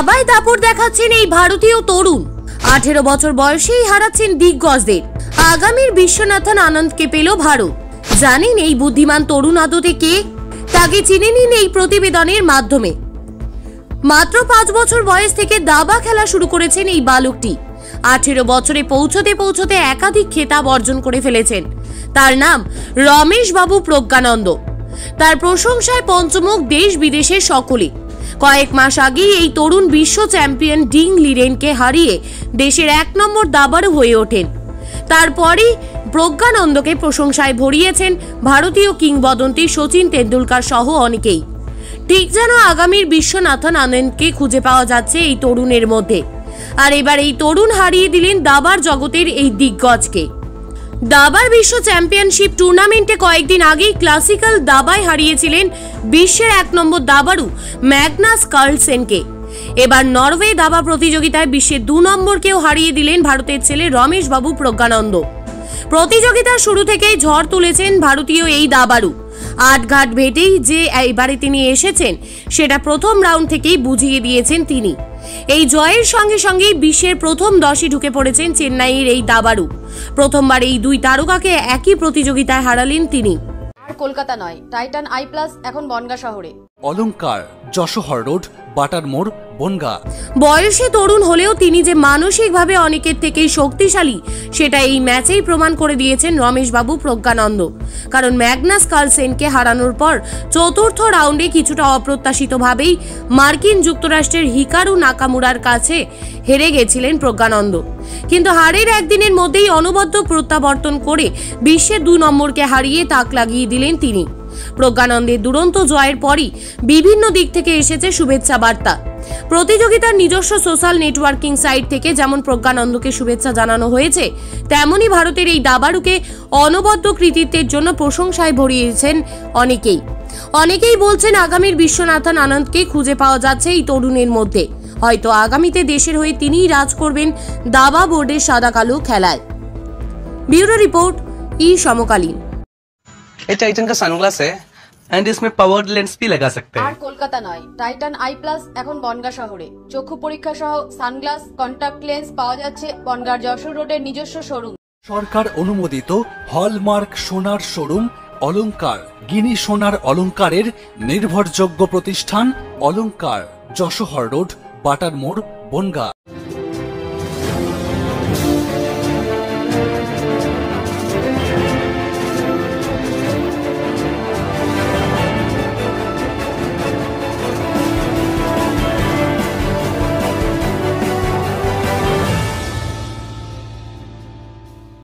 দাবায় দাপট দেখাচ্ছেন এই ভারতীয় তরুণ। 18 বছর বয়সেই হারাচ্ছেন দিগ্গজদের। আগামীর বিশ্বনাথন আনন্দকে পেল ভারত। জানেন এই বুদ্ধিমান তরুণ আদতে কে? তাকে চিনে নিন এই প্রতিবেদনের মাধ্যমে। মাত্র 5 বছর বয়স থেকে দাবা খেলা শুরু করেছেন এই বালকটি। 18 বছরে পৌঁছতে একাধিক খেতাব অর্জন করে ফেলেছেন। তার নাম রমেশ বাবু প্রজ্ঞানন্দ। তার প্রশংসায় পঞ্চমুখ দেশ বিদেশের সকলে। কয়েক মাস আগেই এই তরুণ বিশ্ব চ্যাম্পিয়ন ডিং লিরেনকে হারিয়ে দেশের 1 নম্বর দাবাড়ু হয়ে ওঠেন। তারপরই প্রজ্ঞানন্দকে প্রশংসায় ভরিয়েছেন ভারতীয় কিংবদন্তি সচিন তেন্ডুলকার সহ অনেকেই। ঠিক যেন আগামীর বিশ্বনাথন আনন্দকে খুঁজে পাওয়া যাচ্ছে এই তরুণের মধ্যে। আর এবার এই তরুণ হারিয়ে দিলেন দাবার জগতের এই দিগ্গজকে। দাবার বিশ্ব চ্যাম্পিয়নশিপ টুর্নামেন্টে কয়েকদিন আগেই ক্লাসিক্যাল দাবায় হারিয়েছিলেন বিশ্বের 1 নম্বর দাবাড়ু ম্যাগনাস কার্লসেনকে। এবার নরওয়ে দাবা প্রতিযোগিতায় বিশ্বের 2 নম্বরকেও হারিয়ে দিলেন ভারতের ছেলে রমেশ বাবু প্রজ্ঞানন্দ। প্রতিযোগিতার শুরু থেকেই ঝড় তুলেছেন ভারতীয় এই দাবাড়ু। আটঘাট ভেটেই যে এবারে তিনি এসেছেন সেটা প্রথম রাউন্ড থেকেই বুঝিয়ে দিয়েছেন তিনি। এই জয়ের সঙ্গে সঙ্গেই বিশ্বের প্রথম 10ই ঢুকে পড়েছেন চেন্নাইয়ের এই দাবাড়ু। প্রথমবার এই 2 তারকাকে একই প্রতিযোগিতায় হারালেন তিনি। আর কলকাতা নয়, টাইটান আই প্লাস এখন বনগাঁ শহরে। অলংকার, যশোহর রোড, বাটার মোড়, বনগাঁ। বয়সে তরুণ হলেও তিনি যে মানসিকভাবে অনেকের থেকেই শক্তিশালী সেটা এই ম্যাচেই প্রমাণ করে দিয়েছেন রমেশ বাবু প্রজ্ঞানন্দ। কারণ ম্যাগনাস কার্লসেনকে হারানোর পর চতুর্থ রাউন্ডে কিছুটা অপ্রত্যাশিতভাবেই মার্কিন যুক্তরাষ্ট্রের হিকারু নাকামুরার কাছে হেরে গেছিলেন প্রজ্ঞানন্দ। কিন্তু হারের একদিনের মধ্যেই অনবদ্য প্রত্যাবর্তন করে বিশ্বের 2 নম্বরকে হারিয়ে তাক লাগিয়ে দিলেন তিনি। প্রজ্ঞানন্দের দুরন্ত জয়ের পরই বিভিন্ন দিক থেকে এসেছে শুভেচ্ছা বার্তা। প্রতিযোগিতার নিজস্ব সোশ্যাল নেটওয়ার্কিং সাইট থেকে যেমন প্রজ্ঞানন্দকে শুভেচ্ছা জানানো হয়েছে, তেমনি ভারতের এই দাবাড়ুকে অনবদ্য কৃতিত্বের জন্য প্রশংসায় ভরিয়েছেন অনেকেই বলছেন আগামীর বিশ্বনাথন আনন্দকে খুঁজে পাওয়া যাচ্ছে এই তরুণের মধ্যে। হয়তো আগামীতে দেশের হয়ে তিনিই রাজ করবেন দাবা বোর্ডের সাদা কালো খেলায়। ब्यूरो रिपोर्ट समकालीन। ये टाइटन का सनग्लास है एंड इसमें पावर्ड लेंस भी लगा सकते हैं। আর কলকাতা নয়, টাইটান আই প্লাস এখন বনগাঁ শহরে। চক্ষু পরীক্ষা সহ সানগ্লাস, কন্টাক্ট লেন্স পাওয়া যাচ্ছে বনগাঁর যশোর রোডের নিজস্ব শোরুম। সরকার অনুমোদিত হলমার্ক সোনার শোরুম অলংকার, গিনি সোনার অলংকারের নির্ভরযোগ্য প্রতিষ্ঠান অলংকার, যশোহর রোড, বাটার মোড়, বনগাঁ।